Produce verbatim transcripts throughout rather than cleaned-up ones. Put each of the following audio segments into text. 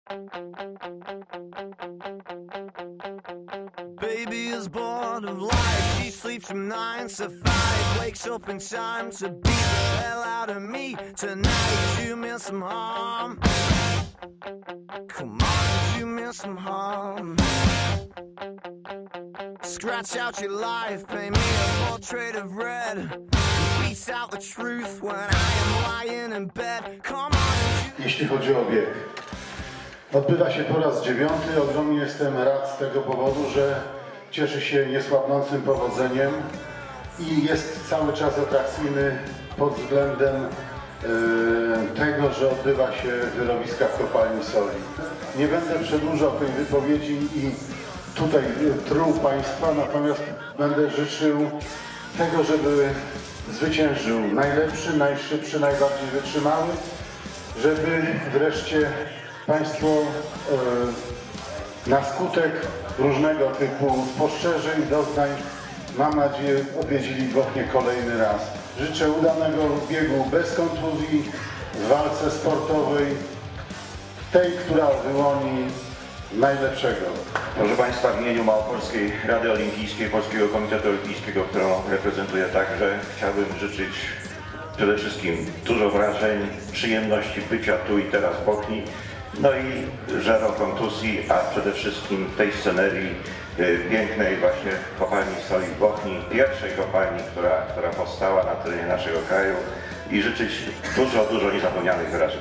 Baby is bored of life. She sleeps from nine to five, wakes up in time to beat the hell out of me. Tonight do me some harm. Come on, do me some harm. Scratch out your life, paint me a portrait of red. Beat out the truth when I am lying in bed. Come on. Jeśli chodzi o bieg, odbywa się po raz dziewiąty. Ogromnie jestem rad z tego powodu, że cieszy się niesłabnącym powodzeniem i jest cały czas atrakcyjny pod względem e, tego, że odbywa się w wyrobiskach kopalni soli. Nie będę przedłużał tej wypowiedzi i tutaj truł Państwa, natomiast będę życzył tego, żeby zwyciężył najlepszy, najszybszy, najbardziej wytrzymały, żeby wreszcie Państwo e, na skutek różnego typu spostrzeżeń, doznań, mam nadzieję, odwiedzili Bochnię kolejny raz. Życzę udanego biegu bez kontuzji, w walce sportowej, tej, która wyłoni najlepszego. Proszę Państwa, w imieniu Małopolskiej Rady Olimpijskiej, Polskiego Komitetu Olimpijskiego, którą reprezentuję także, chciałbym życzyć przede wszystkim dużo wrażeń, przyjemności bycia tu i teraz w Bochni, no i zero kontuzji, a przede wszystkim tej scenerii y, pięknej właśnie kopalni soli w Bochni, pierwszej kopalni, która, która powstała na terenie naszego kraju, i życzyć dużo, dużo niezapomnianych wyrażeń.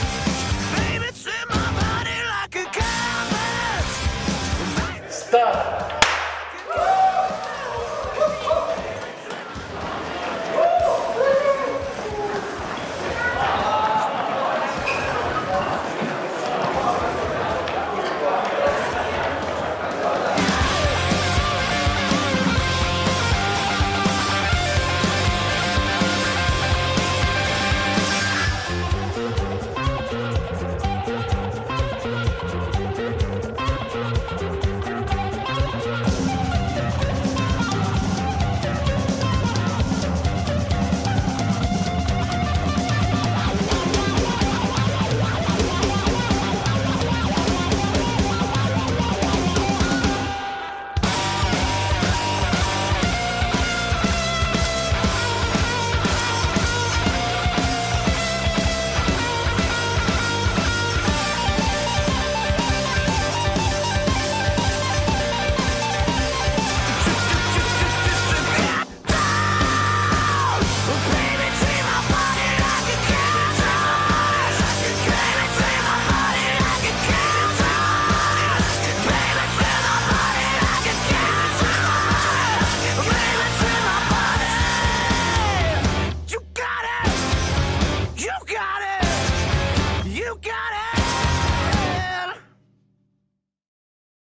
Start!